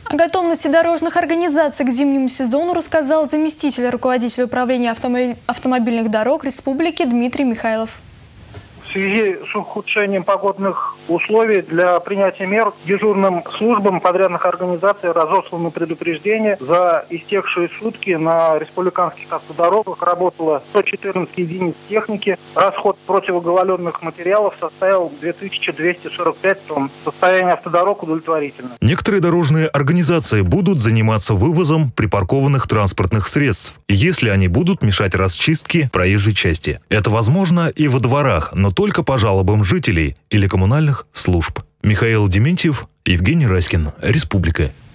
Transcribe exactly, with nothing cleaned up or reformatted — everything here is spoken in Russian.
О готовности дорожных организаций к зимнему сезону рассказал заместитель руководителя управления автомобильных дорог Республики Дмитрий Михайлов. В связи с ухудшением погодных условий для принятия мер дежурным службам подрядных организаций разосланы предупреждения. За истекшие сутки на республиканских автодорогах работало сто четырнадцать единиц техники. Расход противогололедных материалов составил две тысячи двести сорок пять тонн. Состояние автодорог удовлетворительно. Некоторые дорожные организации будут заниматься вывозом припаркованных транспортных средств, если они будут мешать расчистке проезжей части. Это возможно и во дворах, но только по жалобам жителей или коммунальных служб. Михаил Дементьев, Евгений Раськин, Республика.